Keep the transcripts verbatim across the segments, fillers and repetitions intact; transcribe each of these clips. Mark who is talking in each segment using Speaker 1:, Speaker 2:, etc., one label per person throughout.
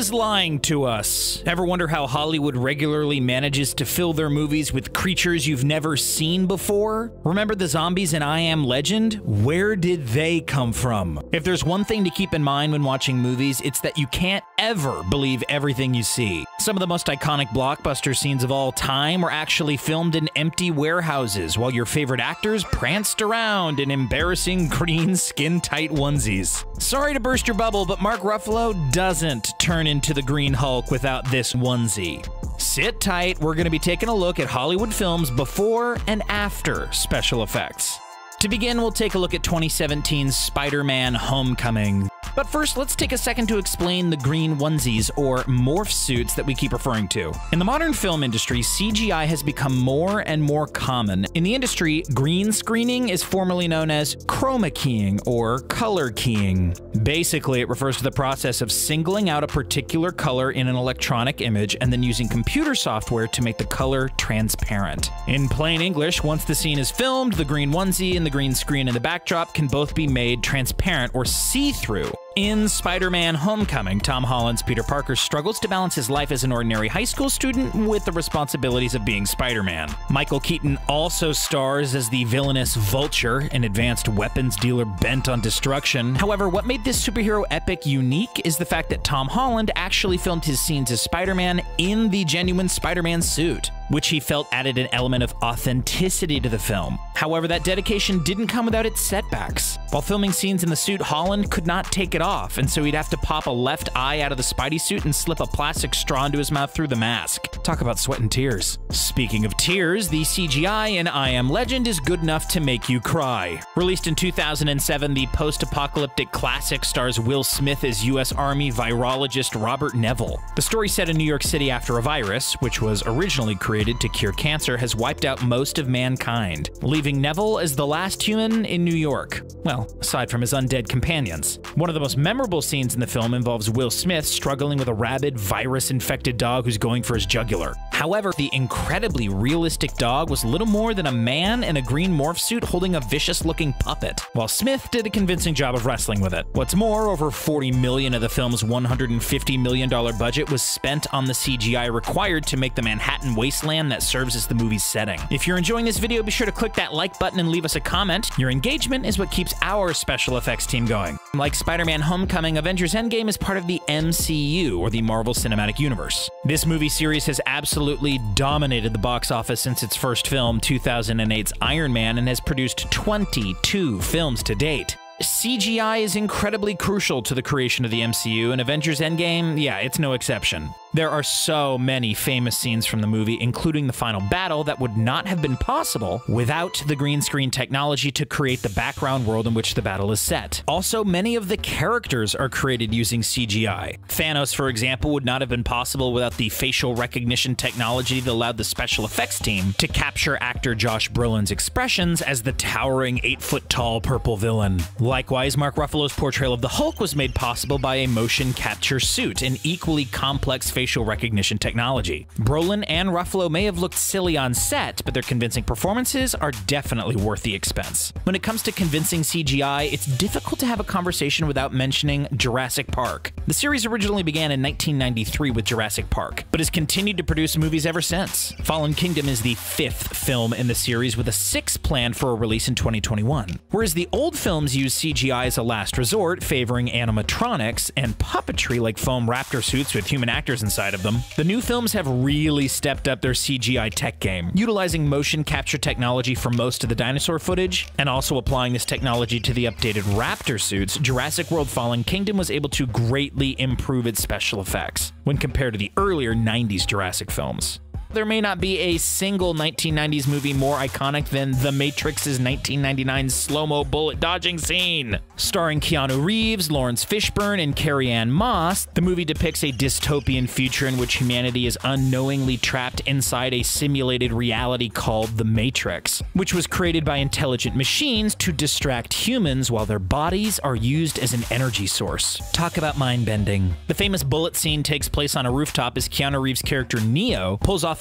Speaker 1: is lying to us. Ever wonder how Hollywood regularly manages to fill their movies with creatures you've never seen before? Remember the zombies in I Am Legend? Where did they come from? If there's one thing to keep in mind when watching movies, it's that you can't ever believe everything you see. Some of the most iconic blockbuster scenes of all time were actually filmed in empty warehouses, while your favorite actors pranced around in embarrassing green skin-tight onesies. Sorry to burst your bubble, but Mark Ruffalo doesn't turn into the Green Hulk without this onesie. Sit tight, we're going to be taking a look at Hollywood films before and after special effects. To begin, we'll take a look at twenty seventeen's Spider-Man: Homecoming. But first, let's take a second to explain the green onesies, or morph suits, that we keep referring to. In the modern film industry, C G I has become more and more common. In the industry, green screening is formerly known as chroma keying or color keying. Basically, it refers to the process of singling out a particular color in an electronic image and then using computer software to make the color transparent. In plain English, once the scene is filmed, the green onesie and the green screen in the backdrop can both be made transparent or see-through. In Spider-Man: Homecoming, Tom Holland's Peter Parker struggles to balance his life as an ordinary high school student with the responsibilities of being Spider-Man. Michael Keaton also stars as the villainous Vulture, an advanced weapons dealer bent on destruction. However, what made this superhero epic unique is the fact that Tom Holland actually filmed his scenes as Spider-Man in the genuine Spider-Man suit, which he felt added an element of authenticity to the film. However, that dedication didn't come without its setbacks. While filming scenes in the suit, Holland could not take it off, and so he'd have to pop a left eye out of the Spidey suit and slip a plastic straw into his mouth through the mask. Talk about sweat and tears. Speaking of tears, the C G I in I Am Legend is good enough to make you cry. Released in two thousand seven, the post-apocalyptic classic stars Will Smith as U S Army virologist Robert Neville. The story set in New York City after a virus, which was originally created to cure cancer, has wiped out most of mankind, leaving Neville as the last human in New York. Well, aside from his undead companions. One of the most memorable scenes in the film involves Will Smith struggling with a rabid, virus-infected dog who's going for his jugular. However, the incredibly realistic dog was little more than a man in a green morph suit holding a vicious-looking puppet, while Smith did a convincing job of wrestling with it. What's more, over forty million dollars of the film's one hundred fifty million dollar budget was spent on the C G I required to make the Manhattan wasteland that serves as the movie's setting. If you're enjoying this video, be sure to click that like button and leave us a comment. Your engagement is what keeps our special effects team going. Like Spider-Man: Homecoming, Avengers: Endgame is part of the M C U, or the Marvel Cinematic Universe. This movie series has absolutely dominated the box office since its first film, two thousand eight's Iron Man, and has produced twenty-two films to date. C G I is incredibly crucial to the creation of the M C U, and Avengers: Endgame, yeah, it's no exception. There are so many famous scenes from the movie, including the final battle, that would not have been possible without the green screen technology to create the background world in which the battle is set. Also, many of the characters are created using C G I. Thanos, for example, would not have been possible without the facial recognition technology that allowed the special effects team to capture actor Josh Brolin's expressions as the towering eight-foot-tall purple villain. Likewise, Mark Ruffalo's portrayal of the Hulk was made possible by a motion capture suit, an equally complex facial recognition technology. Brolin and Ruffalo may have looked silly on set, but their convincing performances are definitely worth the expense. When it comes to convincing C G I, it's difficult to have a conversation without mentioning Jurassic Park. The series originally began in nineteen ninety-three with Jurassic Park, but has continued to produce movies ever since. Fallen Kingdom is the fifth film in the series, with a sixth planned for a release in twenty twenty-one. Whereas the old films used C G I as a last resort, favoring animatronics and puppetry like foam raptor suits with human actors inside of them, the new films have really stepped up their C G I tech game, utilizing motion capture technology for most of the dinosaur footage, and also applying this technology to the updated raptor suits. Jurassic World: Fallen Kingdom was able to greatly improve its special effects when compared to the earlier nineties Jurassic films. There may not be a single nineteen nineties movie more iconic than The Matrix's nineteen ninety-nine slow-mo bullet dodging scene. Starring Keanu Reeves, Lawrence Fishburne, and Carrie-Anne Moss, the movie depicts a dystopian future in which humanity is unknowingly trapped inside a simulated reality called The Matrix, which was created by intelligent machines to distract humans while their bodies are used as an energy source. Talk about mind-bending. The famous bullet scene takes place on a rooftop as Keanu Reeves' character Neo pulls off a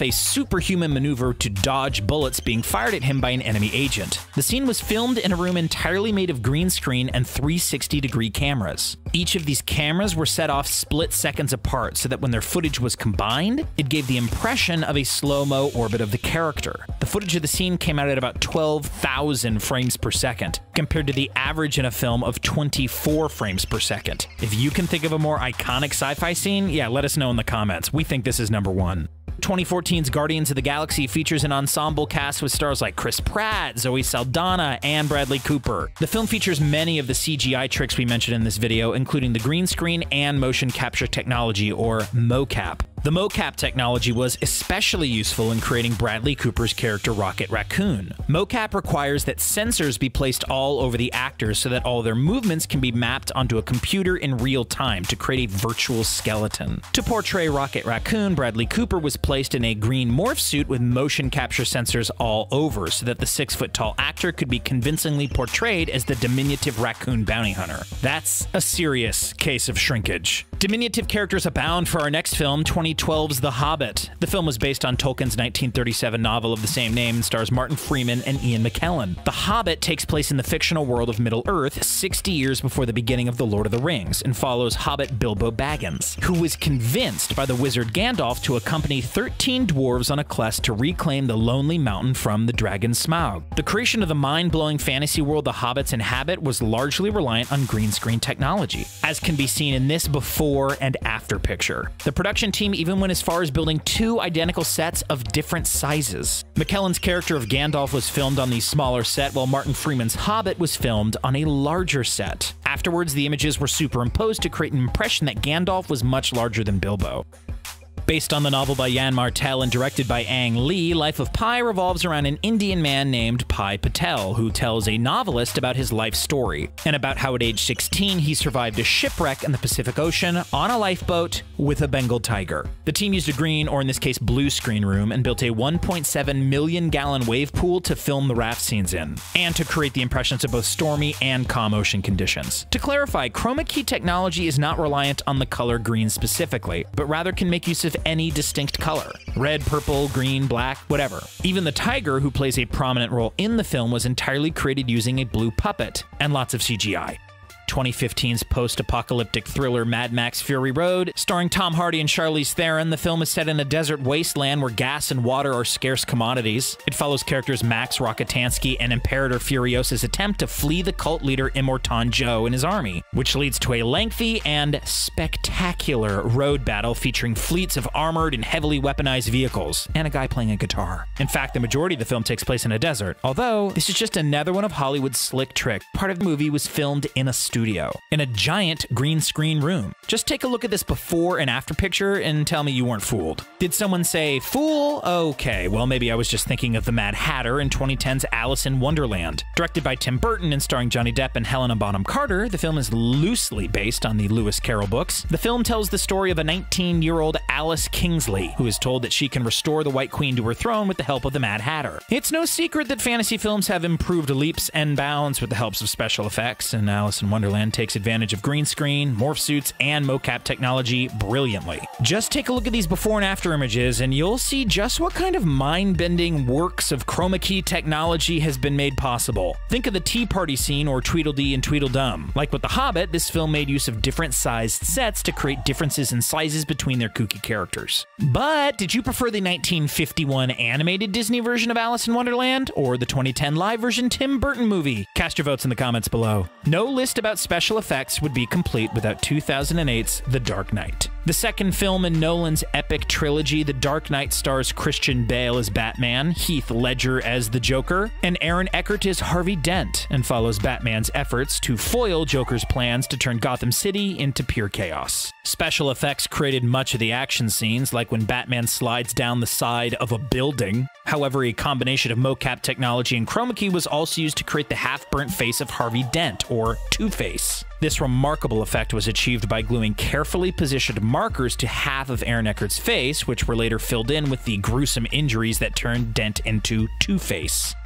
Speaker 1: a superhuman maneuver to dodge bullets being fired at him by an enemy agent. The scene was filmed in a room entirely made of green screen and three sixty degree cameras. Each of these cameras were set off split seconds apart so that when their footage was combined, it gave the impression of a slow-mo orbit of the character. The footage of the scene came out at about twelve thousand frames per second, compared to the average in a film of twenty-four frames per second. If you can think of a more iconic sci-fi scene, yeah, let us know in the comments. We think this is number one. twenty fourteen's Guardians of the Galaxy features an ensemble cast with stars like Chris Pratt, Zoe Saldana, and Bradley Cooper. The film features many of the C G I tricks we mentioned in this video, including the green screen and motion capture technology, or mocap. The mocap technology was especially useful in creating Bradley Cooper's character Rocket Raccoon. Mocap requires that sensors be placed all over the actors so that all their movements can be mapped onto a computer in real time to create a virtual skeleton. To portray Rocket Raccoon, Bradley Cooper was placed in a green morph suit with motion capture sensors all over so that the six-foot-tall actor could be convincingly portrayed as the diminutive raccoon bounty hunter. That's a serious case of shrinkage. Diminutive characters abound for our next film, twenty twelve's The Hobbit. The film was based on Tolkien's nineteen thirty-seven novel of the same name and stars Martin Freeman and Ian McKellen. The Hobbit takes place in the fictional world of Middle-earth sixty years before the beginning of The Lord of the Rings and follows Hobbit Bilbo Baggins, who was convinced by the wizard Gandalf to accompany thirteen dwarves on a quest to reclaim the Lonely Mountain from the dragon Smaug. The creation of the mind-blowing fantasy world the hobbits inhabit was largely reliant on green screen technology, as can be seen in this before and after picture. The production team even went as far as building two identical sets of different sizes. McKellen's character of Gandalf was filmed on the smaller set, while Martin Freeman's Hobbit was filmed on a larger set. Afterwards, the images were superimposed to create an impression that Gandalf was much larger than Bilbo. Based on the novel by Yann Martel and directed by Ang Lee, Life of Pi revolves around an Indian man named Pai Patel, who tells a novelist about his life story, and about how at age sixteen he survived a shipwreck in the Pacific Ocean on a lifeboat with a Bengal tiger. The team used a green, or in this case blue screen room, and built a one point seven million gallon wave pool to film the raft scenes in, and to create the impressions of both stormy and calm ocean conditions. To clarify, chroma key technology is not reliant on the color green specifically, but rather can make use of any distinct color. Red, purple, green, black, whatever. Even the tiger, who plays a prominent role in the film, was entirely created using a blue puppet, and lots of C G I. twenty fifteen's post-apocalyptic thriller Mad Max Fury Road, starring Tom Hardy and Charlize Theron. The film is set in a desert wasteland where gas and water are scarce commodities. It follows characters Max Rockatansky and Imperator Furiosa's attempt to flee the cult leader Immortan Joe and his army, which leads to a lengthy and spectacular road battle featuring fleets of armored and heavily weaponized vehicles, and a guy playing a guitar. In fact, the majority of the film takes place in a desert, although this is just another one of Hollywood's slick trick. Part of the movie was filmed in a studio. Studio, in a giant green screen room. Just take a look at this before and after picture and tell me you weren't fooled. Did someone say, fool? Okay, well maybe I was just thinking of the Mad Hatter in twenty ten's Alice in Wonderland. Directed by Tim Burton and starring Johnny Depp and Helena Bonham Carter, the film is loosely based on the Lewis Carroll books. The film tells the story of a nineteen-year-old Alice Kingsley, who is told that she can restore the White Queen to her throne with the help of the Mad Hatter. It's no secret that fantasy films have improved leaps and bounds with the helps of special effects, and Alice in Wonderland takes advantage of green screen, morph suits, and mocap technology brilliantly. Just take a look at these before and after images and you'll see just what kind of mind-bending works of chroma key technology has been made possible. Think of the Tea Party scene or Tweedledee and Tweedledum. Like with The Hobbit, this film made use of different sized sets to create differences in sizes between their kooky characters. But did you prefer the nineteen fifty-one animated Disney version of Alice in Wonderland or the twenty ten live version Tim Burton movie? Cast your votes in the comments below. No list about special effects would be complete without two thousand eight's The Dark Knight. The second film in Nolan's epic trilogy, The Dark Knight stars Christian Bale as Batman, Heath Ledger as the Joker, and Aaron Eckhart as Harvey Dent, and follows Batman's efforts to foil Joker's plans to turn Gotham City into pure chaos. Special effects created much of the action scenes, like when Batman slides down the side of a building. However, a combination of mocap technology and chroma key was also used to create the half-burnt face of Harvey Dent, or Two-Face. This remarkable effect was achieved by gluing carefully positioned markers to half of Aaron Eckhart's face, which were later filled in with the gruesome injuries that turned Dent into Two-Face.